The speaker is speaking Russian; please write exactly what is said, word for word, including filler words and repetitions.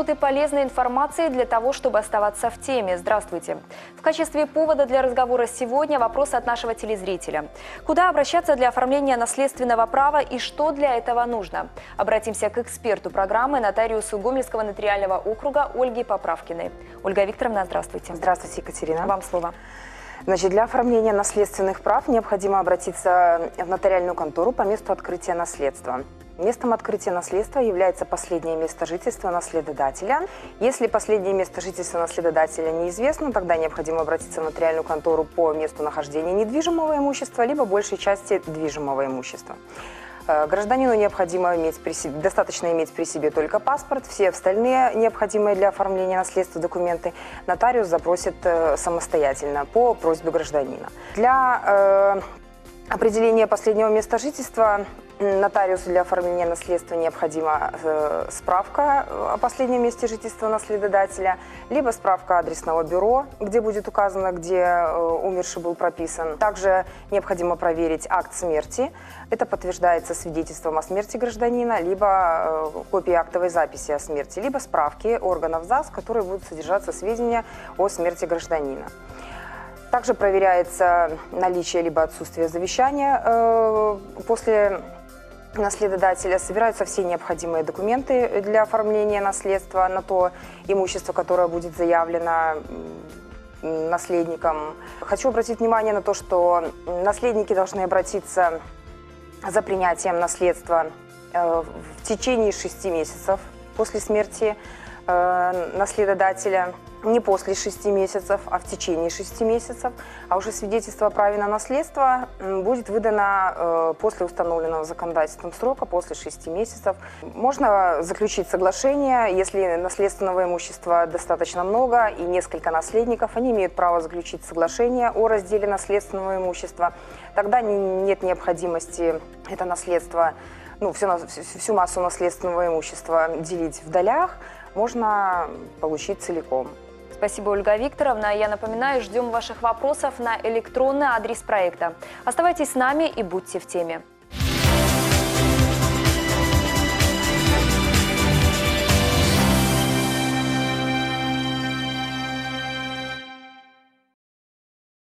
минуты полезной информации для того, чтобы оставаться в теме. Здравствуйте. В качестве повода для разговора сегодня вопрос от нашего телезрителя. Куда обращаться для оформления наследственного права и что для этого нужно? Обратимся к эксперту программы, нотариусу Гомельского нотариального округа Ольге Поправкиной. Ольга Викторовна, здравствуйте. Здравствуйте, Екатерина. Вам слово. Значит, для оформления наследственных прав необходимо обратиться в нотариальную контору по месту открытия наследства. Местом открытия наследства является последнее место жительства наследодателя. Если последнее место жительства наследодателя неизвестно, тогда необходимо обратиться в нотариальную контору по месту нахождения недвижимого имущества, либо большей части движимого имущества. Гражданину необходимо иметь при себе, достаточно иметь при себе только паспорт. Все остальные необходимые для оформления наследства документы нотариус запросит самостоятельно по просьбе гражданина. Для э, определения последнего места жительства нотариусу для оформления наследства необходима э, справка о последнем месте жительства наследодателя, либо справка адресного бюро, где будет указано, где э, умерший был прописан. Также необходимо проверить акт смерти. Это подтверждается свидетельством о смерти гражданина, либо э, копией актовой записи о смерти, либо справки органов ЗАГС, в которой будут содержаться сведения о смерти гражданина. Также проверяется наличие либо отсутствие завещания э, после наследодателя, собираются все необходимые документы для оформления наследства на то имущество, которое будет заявлено наследникам. Хочу обратить внимание на то, что наследники должны обратиться за принятием наследства в течение шести месяцев после смерти наследодателя. Не после шести месяцев, а в течение шести месяцев. А уже свидетельство о праве на наследство будет выдано э, после установленного законодательством срока, после шести месяцев. Можно заключить соглашение, если наследственного имущества достаточно много и несколько наследников, они имеют право заключить соглашение о разделе наследственного имущества. Тогда нет необходимости это наследство, ну, всю, всю массу наследственного имущества делить в долях, можно получить целиком. Спасибо, Ольга Викторовна. Я напоминаю, ждем ваших вопросов на электронный адрес проекта. Оставайтесь с нами и будьте в теме.